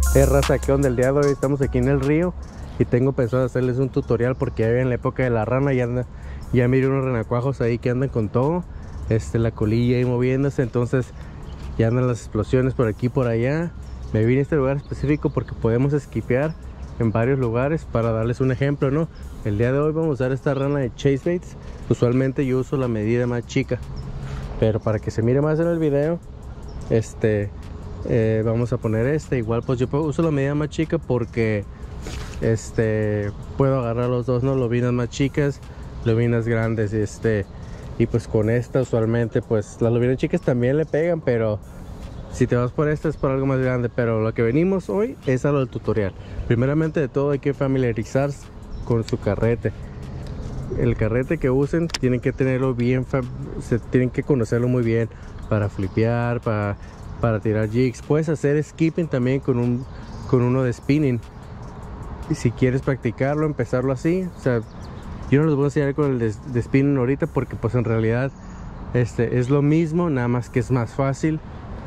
Raza, ¿qué onda? El día de hoy estamos aquí en el río y tengo pensado hacerles un tutorial porque ya en la época de la rana ya miré unos renacuajos ahí que andan con todo, la colilla ahí moviéndose, entonces ya andan las explosiones por aquí y por allá. Me vine a este lugar específico porque podemos esquipear en varios lugares. Para darles un ejemplo, ¿no? El día de hoy vamos a usar esta rana de Chase Baits. Usualmente yo uso la medida más chica, pero para que se mire más en el video, vamos a poner igual pues yo uso la medida más chica porque puedo agarrar los dos, ¿no? Lobinas más chicas, lobinas grandes, y pues con esta usualmente pues las lobinas chicas también le pegan, pero si te vas por esta es por algo más grande. Pero lo que venimos hoy es a lo del tutorial. Primeramente de todo hay que familiarizarse con su carrete. El carrete que usen tienen que tenerlo bien, tienen que conocerlo muy bien para flipear, para tirar jigs. Puedes hacer skipping también con uno de spinning. Y si quieres practicarlo, empezarlo así, o sea, yo no les voy a enseñar con el de spinning ahorita porque pues en realidad es lo mismo, nada más que es más fácil.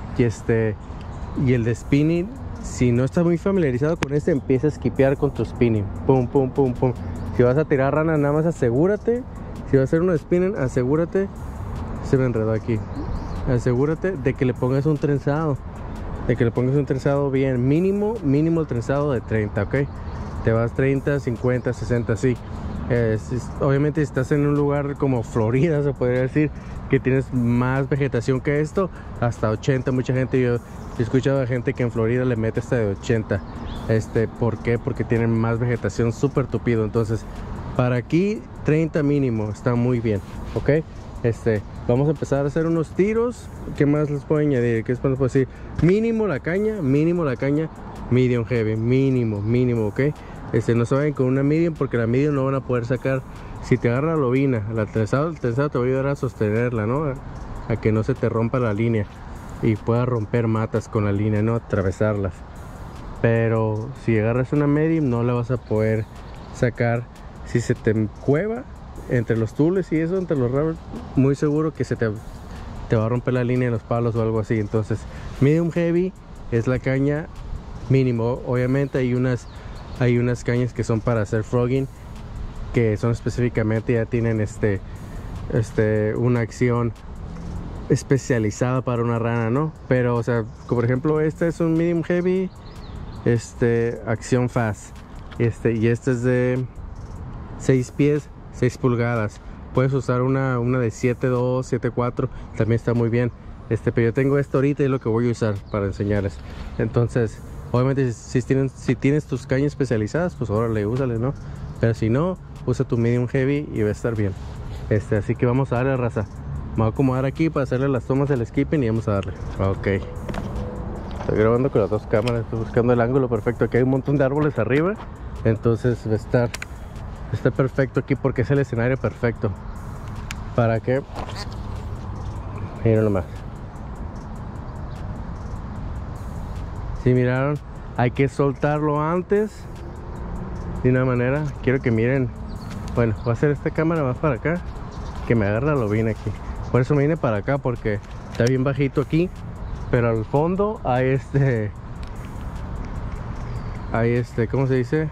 Y el de spinning, si no estás muy familiarizado con empieza a skipear con tu spinning, pum pum pum pum. Si vas a tirar rana, nada más asegúrate, si vas a hacer uno de spinning, asegúrate, se me enredó aquí, asegúrate de que le pongas un trenzado, bien, mínimo el trenzado de 30, ok. Te vas 30, 50, 60, así. Obviamente si estás en un lugar como Florida, se podría decir, que tienes más vegetación que esto, hasta 80. Mucha gente, yo he escuchado a gente que en Florida le mete hasta de 80. ¿Por qué? Porque tienen más vegetación, súper tupido. Entonces para aquí 30 mínimo está muy bien, ok. Vamos a empezar a hacer unos tiros. ¿Qué más les puedo añadir? ¿Qué puedo decir? Mínimo la caña, medium heavy, mínimo, ok. No se vayan con una medium porque la medium no van a poder sacar. Si te agarra la lobina, el trenzado te va a ayudar a sostenerla, ¿no? A que no se te rompa la línea y puedas romper matas con la línea, no atravesarlas. Pero si agarras una medium no la vas a poder sacar. Si se te cueva entre los tules y eso, entre los rubbers, muy seguro que te va a romper la línea de los palos o algo así. Entonces medium heavy es la caña mínimo. Obviamente hay unas cañas que son para hacer frogging, que son específicamente, ya tienen una acción especializada para una rana, ¿no? Pero o sea, como por ejemplo este es un medium heavy, acción fast, y este es de 6 pies 6 pulgadas. Puedes usar una de 7.2, 7.4, también está muy bien. Pero yo tengo esto ahorita y es lo que voy a usar para enseñarles. Entonces obviamente si tienes tus cañas especializadas, pues órale, úsale, ¿no? Pero si no, usa tu medium heavy y va a estar bien. Así que vamos a darle, raza. Me voy a acomodar aquí para hacerle las tomas del skipping y vamos a darle. Ok. Estoy grabando con las dos cámaras, estoy buscando el ángulo perfecto. Aquí hay un montón de árboles arriba, entonces va a estar perfecto aquí porque es el escenario perfecto. ¿Para qué? Miren nomás. Si miraron, hay que soltarlo antes de una manera. Quiero que miren. Bueno, voy a hacer esta cámara más para acá, que me agarra la lobina aquí. Por eso me vine para acá, porque está bien bajito aquí, pero al fondo hay ¿cómo se dice?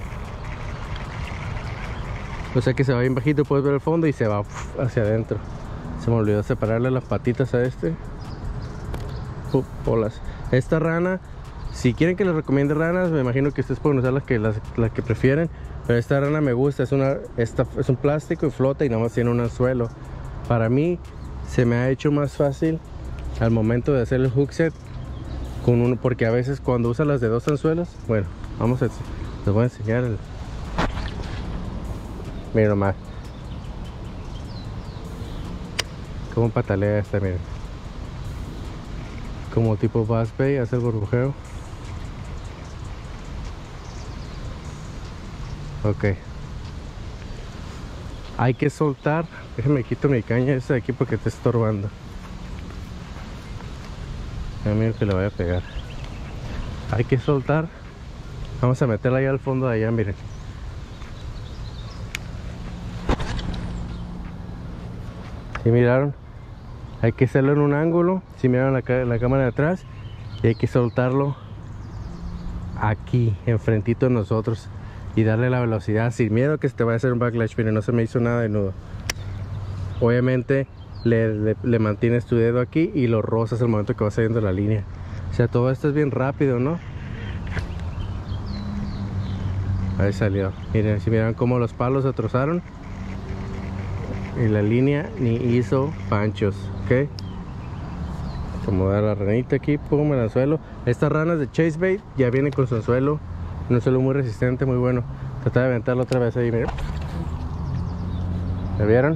O sea que se va bien bajito, puedes ver el fondo y se va hacia adentro. Se me olvidó separarle las patitas a bolas. Esta rana, si quieren que les recomiende ranas, me imagino que ustedes pueden usar las que prefieren, pero esta rana me gusta. Es un plástico y flota y nada más tiene un anzuelo. Para mí se me ha hecho más fácil al momento de hacer el hook set con uno, porque a veces cuando usan las de 2 anzuelos, bueno, les voy a enseñar miren nomás cómo patalea miren, como tipo bass bait, hace el burbujeo. Ok, hay que soltar. Déjenme quito mi caña esa de aquí porque te está estorbando. Mira que le vaya a pegar. Hay que soltar. Vamos a meterla allá al fondo de allá, miren. ¿Sí miraron? Hay que hacerlo en un ángulo. Si miraron la cámara de atrás, y hay que soltarlo aquí enfrentito de nosotros y darle la velocidad sin miedo que se te vaya a hacer un backlash. Miren, no se me hizo nada de nudo. Obviamente le mantienes tu dedo aquí y lo rozas al momento que vas saliendo de la línea. O sea, todo esto es bien rápido, ¿no? Ahí salió. Miren, si miran cómo los palos se trozaron y la línea ni hizo panchos, ¿ok? Acomodar la ranita aquí, pum, en el anzuelo. Estas ranas de Chase Bait ya vienen con su anzuelo, un anzuelo muy resistente, muy bueno. Trata de aventarlo otra vez ahí, miren. ¿Me vieron?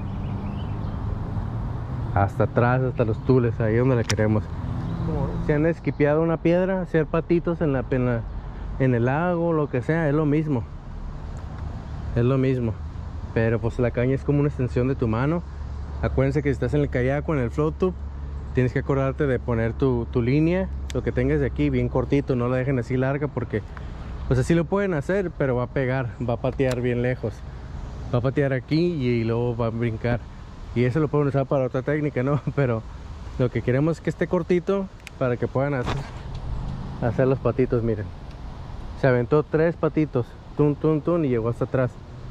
Hasta atrás, hasta los tules, ahí donde la queremos. Como si han esquipeado una piedra, hacer patitos en el lago, lo que sea, es lo mismo. Es lo mismo. Pero pues la caña es como una extensión de tu mano. Acuérdense que si estás en el kayak o en el float tube, tienes que acordarte de poner tu línea, lo que tengas de aquí, bien cortito, no la dejen así larga porque pues así lo pueden hacer, pero va a pegar, va a patear bien lejos. Va a patear aquí y luego va a brincar. Y eso lo pueden usar para otra técnica, ¿no? Pero lo que queremos es que esté cortito para que puedan hacer los patitos, miren. Se aventó 3 patitos, tun, tun, tun, y llegó hasta atrás.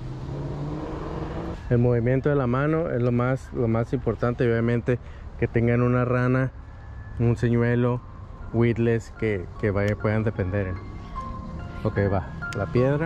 El movimiento de la mano es lo más importante, y obviamente que tengan una rana, un señuelo, weedless que puedan depender. Ok, va, la piedra.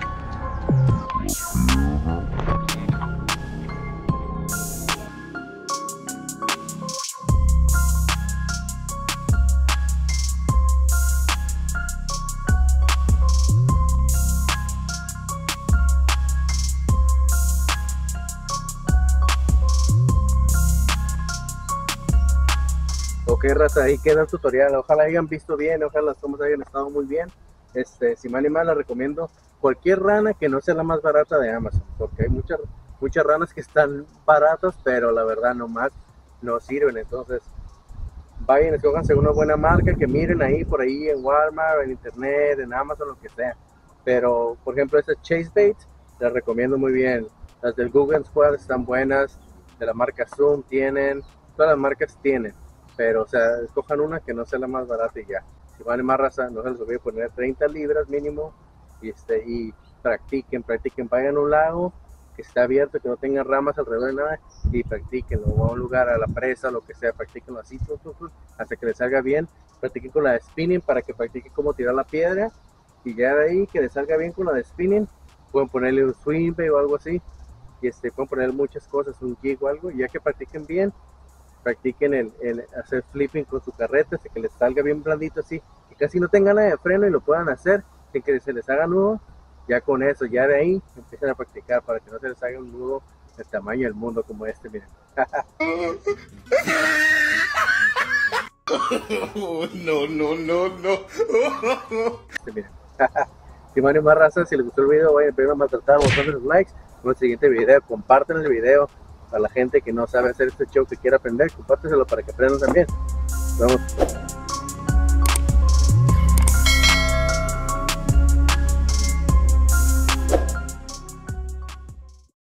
Ok, raza, ahí queda el tutorial. Ojalá hayan visto bien, ojalá las tomas hayan estado muy bien. Si mal y mal, les recomiendo cualquier rana que no sea la más barata de Amazon, porque hay muchas ranas que están baratas, pero la verdad nomás no sirven. Entonces vayan, escójanse una buena marca que miren ahí por ahí en Walmart, en internet, en Amazon, lo que sea. Pero por ejemplo estas Chase Bait les recomiendo muy bien. Las del Google Squad están buenas, de la marca Zoom tienen, todas las marcas tienen. Pero, o sea, escojan una que no sea la más barata y ya. Si van en más raza, no se les olvide poner 30 libras mínimo. Y practiquen, vayan a un lago que esté abierto, que no tenga ramas alrededor de nada, y practiquen, o a un lugar, a la presa, lo que sea, practiquenlo así, hasta que les salga bien. Practiquen con la de spinning para que practiquen cómo tirar la piedra, y ya de ahí que les salga bien con la de spinning, pueden ponerle un swing bait o algo así, y pueden poner muchas cosas, un jig o algo, y ya que practiquen bien, practiquen el hacer flipping con su carreta, hasta que les salga bien blandito así, que casi no tengan nada de freno y lo puedan hacer, sin que se les haga nudo. Ya con eso, ya de ahí empiezan a practicar para que no se les haga un nudo del tamaño del mundo como este, miren. No. Miren. Si van más raza, si les gustó el video, vayan a maltratar, botando los likes. En el siguiente video, compartan el video a la gente que no sabe hacer este show, que quiere aprender, compárteselo para que aprendan también. Vamos.